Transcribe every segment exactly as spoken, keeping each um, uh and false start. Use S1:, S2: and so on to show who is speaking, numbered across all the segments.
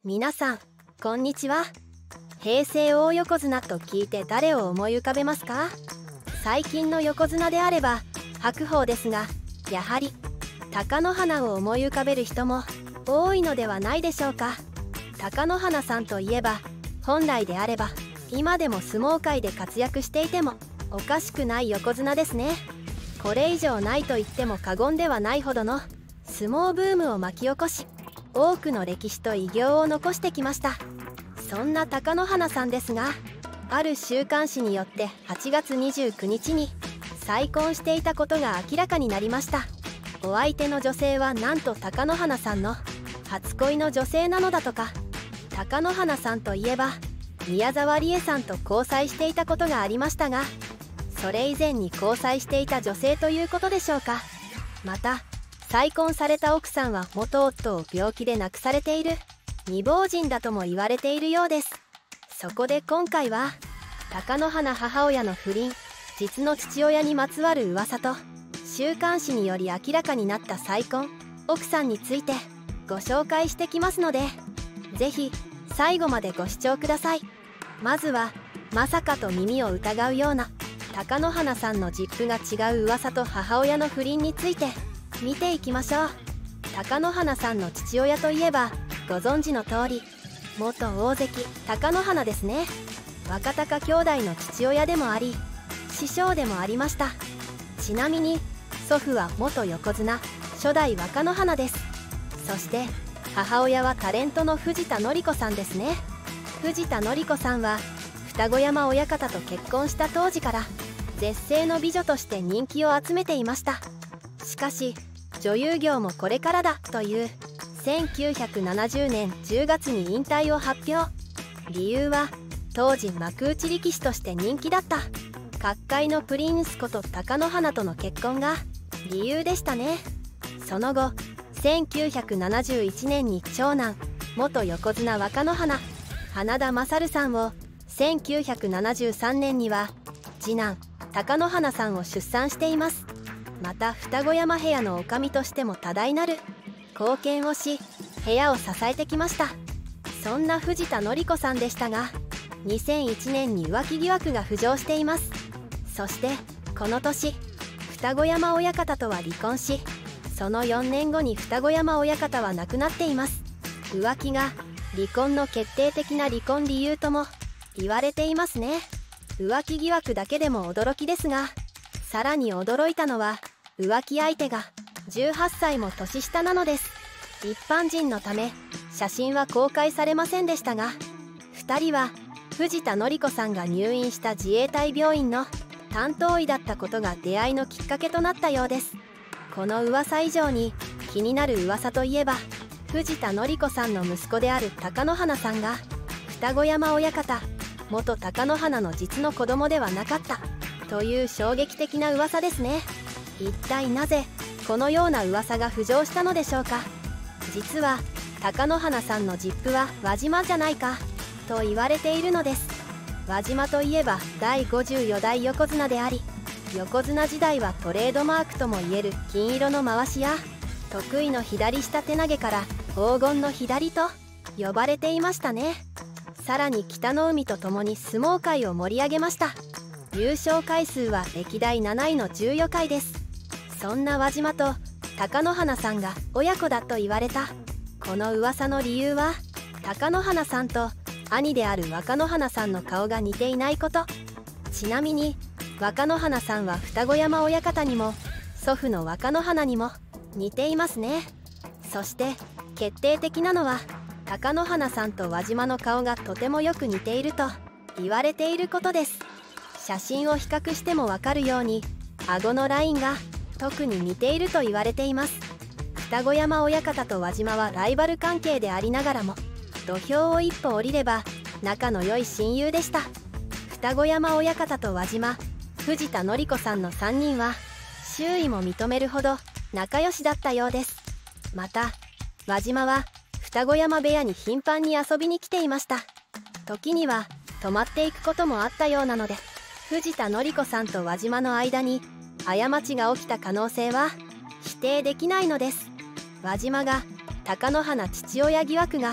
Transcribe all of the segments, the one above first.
S1: 皆さんこんにちは。平成大横綱と聞いて誰を思い浮かべますか？最近の横綱であれば白鵬ですが、やはり貴乃花を思い浮かべる人も多いのではないでしょうか。貴乃花さんといえば、本来であれば今でも相撲界で活躍していてもおかしくない横綱ですね。これ以上ないと言っても過言ではないほどの相撲ブームを巻き起こし、多くの歴史と偉業を残してきました。そんな貴乃花さんですが、ある週刊誌によってはちがつにじゅうくにちに再婚していたことが明らかになりました。お相手の女性はなんと貴乃花さんの初恋の女性なのだとか。貴乃花さんといえば宮沢りえさんと交際していたことがありましたが、それ以前に交際していた女性ということでしょうか。また再婚された奥さんは元夫を病気で亡くされている未亡人だとも言われているようです。そこで今回は貴乃花母親の不倫、実の父親にまつわる噂と週刊誌により明らかになった再婚奥さんについてご紹介してきますので、ぜひ最後までご視聴ください。まずはまさかと耳を疑うような貴乃花さんの実父が違う噂と母親の不倫について見ていきましょう。貴乃花さんの父親といえばご存知の通り元大関貴乃花ですね。若隆兄弟の父親でもあり師匠でもありました。ちなみに祖父は元横綱初代若乃花です。そして母親はタレントの藤田紀子さんですね。藤田紀子さんは二子山親方と結婚した当時から絶世の美女として人気を集めていました。しかし女優業もこれからだというせんきゅうひゃくななじゅうねんじゅうがつに引退を発表。理由は当時幕内力士として人気だった角界のプリンスこと貴乃花との結婚が理由でしたね。その後せんきゅうひゃくななじゅういちねんに長男元横綱若乃花花田勝さんを、せんきゅうひゃくななじゅうさんねんには次男貴乃花さんを出産しています。また二子山部屋の女将としても多大なる貢献をし部屋を支えてきました。そんな藤田紀子さんでしたが、にせんいちねんに浮気疑惑が浮上しています。そしてこの年二子山親方とは離婚し、そのよねんごに二子山親方は亡くなっています。浮気が離婚の決定的な離婚理由とも言われていますね。浮気疑惑だけでも驚きですが、さらに驚いたのは浮気相手がじゅうはっさいも年下なのです。一般人のため写真は公開されませんでしたが、ふたりは藤田紀子さんが入院した自衛隊病院の担当医だったことが出会いのきっかけとなったようです。この噂以上に気になる噂といえば、藤田紀子さんの息子である貴乃花さんが二子山親方元貴乃花の実の子供ではなかったという衝撃的な噂ですね。一体なぜこのような噂が浮上したのでしょうか。実は貴乃花さんの実父は輪島じゃないかと言われているのです。輪島といえばだいごじゅうよだい横綱であり、横綱時代はトレードマークともいえる金色のまわしや得意の左下手投げから黄金の左と呼ばれていましたね。さらに北の海とともに相撲界を盛り上げました。優勝回数は歴代なないのじゅうよかいです。そんな輪島と貴乃花さんが親子だと言われたこの噂の理由は、貴乃花さんと兄である若乃花さんの顔が似ていないこと。ちなみに若乃花さんは二子山親方にも祖父の若乃花にも似ていますね。そして決定的なのは貴乃花さんと輪島の顔がとてもよく似ていると言われていることです。写真を比較してもわかるように顎のラインが特に似ていると言われています。二子山親方と輪島はライバル関係でありながらも土俵を一歩降りれば仲の良い親友でした。二子山親方と輪島、藤田紀子さんのさんにんは周囲も認めるほど仲良しだったようです。また輪島は二子山部屋に頻繁に遊びに来ていました。時には泊まっていくこともあったようなので、藤田紀子さんと輪島の間に過ちが起きた可能性は否定できないのです。輪島が貴乃花父親疑惑が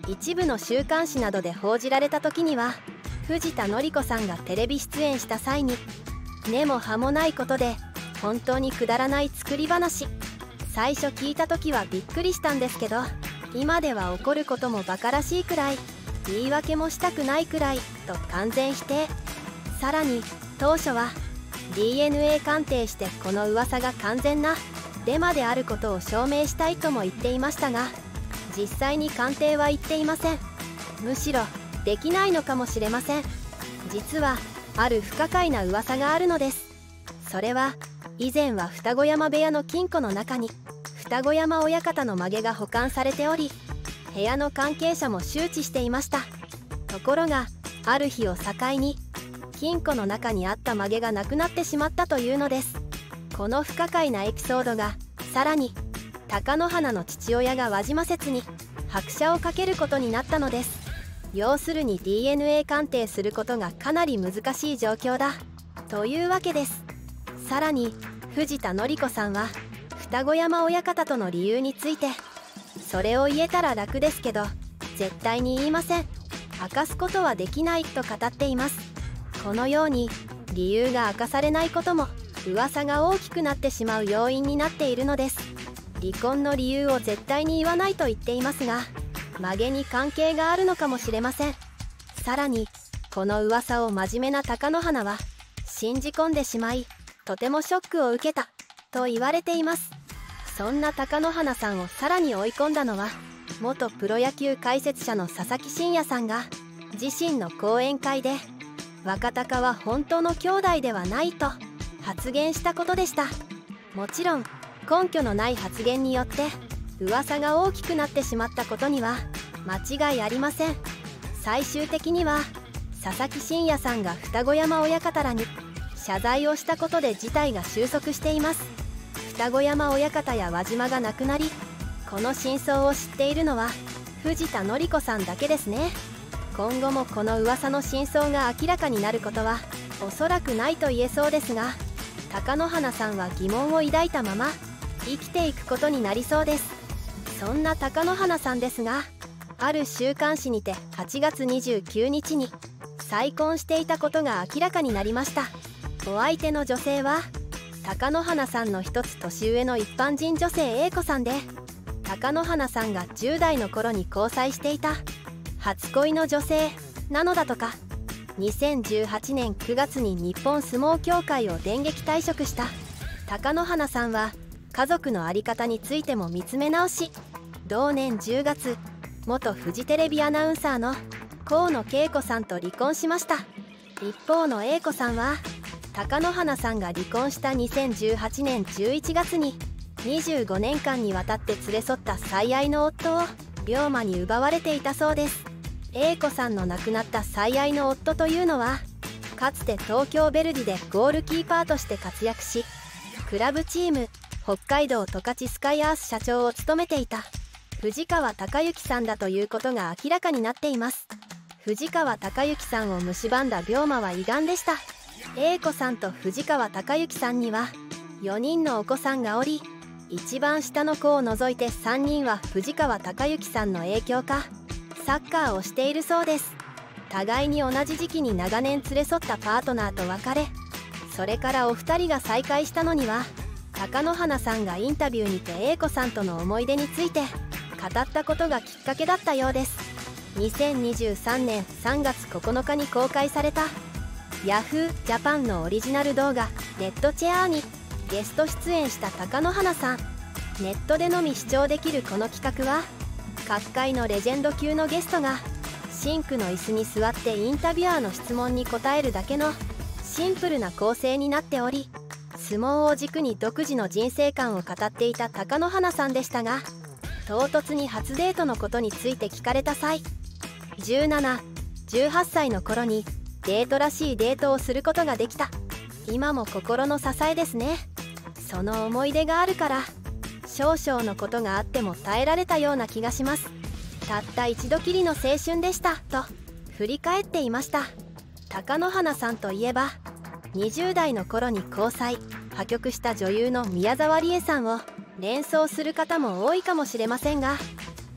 S1: 一部の週刊誌などで報じられた時には、藤田紀子さんがテレビ出演した際に根も葉もないことで本当にくだらない作り話、最初聞いた時はびっくりしたんですけど、今では怒ることもバカらしいくらい、言い訳もしたくないくらいと完全否定。さらに当初は ディーエヌエー 鑑定してこの噂が完全なデマであることを証明したいとも言っていましたが、実際に鑑定は言っていません。むしろできないのかもしれません。実はある不可解な噂があるのです。それは以前は二子山部屋の金庫の中に二子山親方の髷が保管されており、部屋の関係者も周知していました。ところがある日を境に金庫の中にあった髷がなくなってしまったというのです。この不可解なエピソードがさらに貴乃花の父親が輪島説に拍車をかけることになったのです。要するに ディーエヌエー 鑑定することがかなり難しい状況だというわけです。さらに藤田紀子さんは二子山親方との理由について、それを言えたら楽ですけど絶対に言いません、明かすことはできないと語っています。このように理由が明かされないことも噂が大きくなってしまう要因になっているのです。離婚の理由を絶対に言わないと言っていますが、髷に関係があるのかもしれません。さらにこの噂を真面目な貴乃花は信じ込んでしまい、とてもショックを受けたと言われています。そんな貴乃花さんをさらに追い込んだのは、元プロ野球解説者の佐々木真也さんが自身の講演会で若貴は本当の兄弟ではないと発言したことでした。もちろん根拠のない発言によって噂が大きくなってしまったことには間違いありません。最終的には佐々木真也さんが二子山親方らに謝罪をしたことで事態が収束しています。二子山親方や輪島が亡くなり、この真相を知っているのは藤田紀子さんだけですね。今後もこの噂の真相が明らかになることはおそらくないと言えそうですが、貴乃花さんは疑問を抱いたまま生きていくことになりそうです。そんな貴乃花さんですが、ある週刊誌にてはちがつにじゅうくにちに再婚していたことが明らかになりました。お相手の女性は貴乃花さんの一つ年上の一般人女性 A 子さんで、貴乃花さんがじゅう代の頃に交際していた初恋の女性なのだとか。にせんじゅうはちねんくがつに日本相撲協会を電撃退職した貴乃花さんは、家族の在り方についても見つめ直し、同年じゅうがつ元フジテレビアナウンサーの河野恵子さんと離婚しました。一方の A 子さんは貴乃花さんが離婚したにせんじゅうはちねんじゅういちがつににじゅうごねんかんにわたって連れ添った最愛の夫を病魔に奪われていたそうです。 A 子さんの亡くなった最愛の夫というのは、かつて東京ヴェルディでゴールキーパーとして活躍し、クラブチーム北海道十勝スカイアース社長を務めていた藤川孝之さんだということが明らかになっています。藤川孝之さんを蝕んだ病魔は胃がんでした。 A 子さんと藤川孝之さんにはよにんのお子さんがおり、一番下の子を除いてさんにんは藤川孝之さんの影響かサッカーをしているそうです。互いに同じ時期に長年連れ添ったパートナーと別れ、それからお二人が再会したのには、貴乃花さんがインタビューにて A 子さんとの思い出について語ったことがきっかけだったようです。にせんにじゅうさんねんさんがつここのかに公開された ヤフー ジャパンのオリジナル動画「ネットチェアー」にゲスト出演した貴乃花さん。ネットでのみ視聴できるこの企画は、各界のレジェンド級のゲストがシンクの椅子に座ってインタビュアーの質問に答えるだけのシンプルな構成になっており、相撲を軸に独自の人生観を語っていた貴乃花さんでしたが、唐突に初デートのことについて聞かれた際、じゅうなな、じゅうはっさいの頃にデートらしいデートをすることができた。今も心の支えですね。その思い出があるから少々のことがあっても耐えられたような気がします。たった一度きりの青春でしたと振り返っていました。貴乃花さんといえばにじゅう代の頃に交際破局した女優の宮沢りえさんを連想する方も多いかもしれませんが、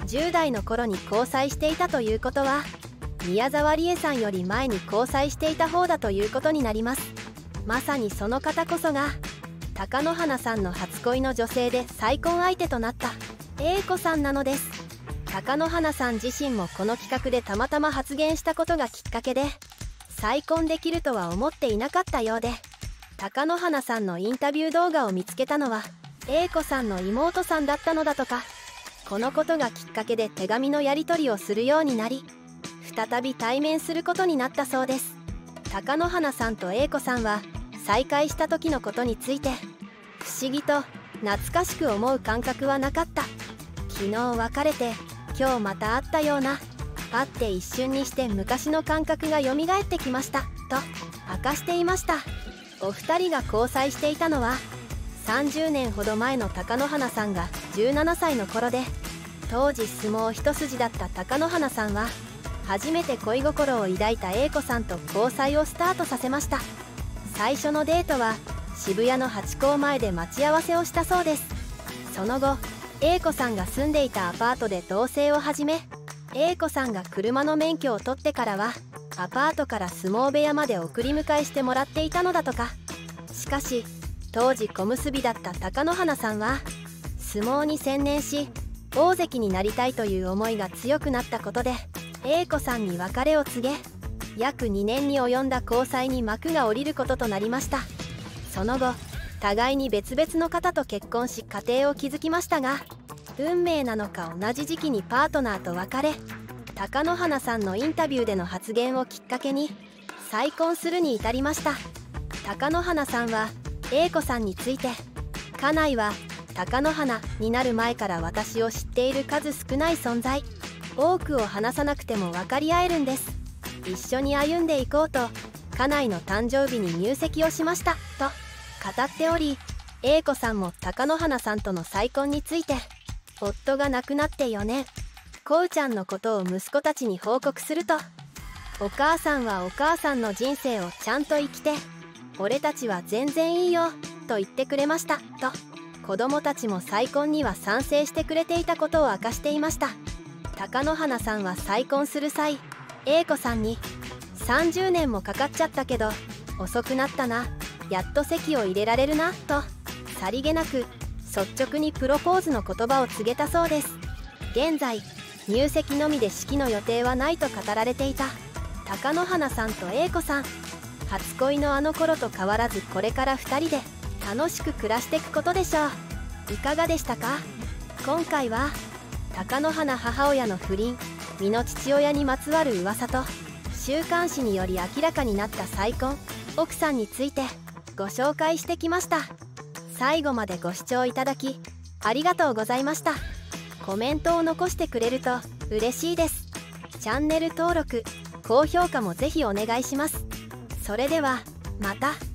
S1: じゅう代の頃に交際していたということは、宮沢りえさんより前に交際していた方だということになります。まさにその方こそが貴乃花さんの初恋の女性で再婚相手となった英子さんなのです。貴乃花さん自身もこの企画でたまたま発言したことがきっかけで再婚できるとは思っていなかったようで、貴乃花さんのインタビュー動画を見つけたのは英子さんの妹さんだったのだとか。このことがきっかけで手紙のやり取りをするようになり、再び対面することになったそうです。貴乃花さんと英子さんは再会した時のことについて、不思議と懐かしく思う感覚はなかった、昨日別れて今日また会ったような、会って一瞬にして昔の感覚が蘇ってきましたと明かしていました。お二人が交際していたのはさんじゅうねんほど前の貴乃花さんがじゅうななさいの頃で、当時相撲一筋だった貴乃花さんは初めて恋心を抱いた英子さんと交際をスタートさせました。最初のデートは渋谷のハチ公前で待ち合わせをしたそうです。その後英子さんが住んでいたアパートで同棲を始め、英子さんが車の免許を取ってからはアパートから相撲部屋まで送り迎えしてもらっていたのだとか。しかし当時小結びだった貴乃花さんは相撲に専念し大関になりたいという思いが強くなったことで英子さんに別れを告げ、約にねんに及んだ交際に幕が下りることとなりました。その後互いに別々の方と結婚し家庭を築きましたが、運命なのか同じ時期にパートナーと別れ、貴乃花さんのインタビューでの発言をきっかけに再婚するに至りました。貴乃花さんは英子さんについて、家内は貴乃花になる前から私を知っている数少ない存在、多くを話さなくても分かり合えるんです、一緒に歩んでいこうと家内の誕生日に入籍をしましたと語っており、英子さんも貴乃花さんとの再婚について、夫が亡くなってよねん、こうちゃんのことを息子たちに報告すると、お母さんはお母さんの人生をちゃんと生きて、俺たちは全然いいよと言ってくれましたと、子供たちも再婚には賛成してくれていたことを明かしていました。貴乃花さんは再婚する際、英子さんにさんじゅうねんもかかっちゃったけど遅くなったな、やっと籍を入れられるなとさりげなく率直にプロポーズの言葉を告げたそうです。現在入籍のみで式の予定はないと語られていた貴乃花さんと英子さん、初恋のあの頃と変わらずこれからふたりで楽しく暮らしていくことでしょう。いかがでしたか？今回は貴乃花母親の不倫、身の父親にまつわる噂と週刊誌により明らかになった再婚、奥さんについてご紹介してきました。最後までご視聴いただきありがとうございました。コメントを残してくれると嬉しいです。チャンネル登録、高評価もぜひお願いします。それではまた。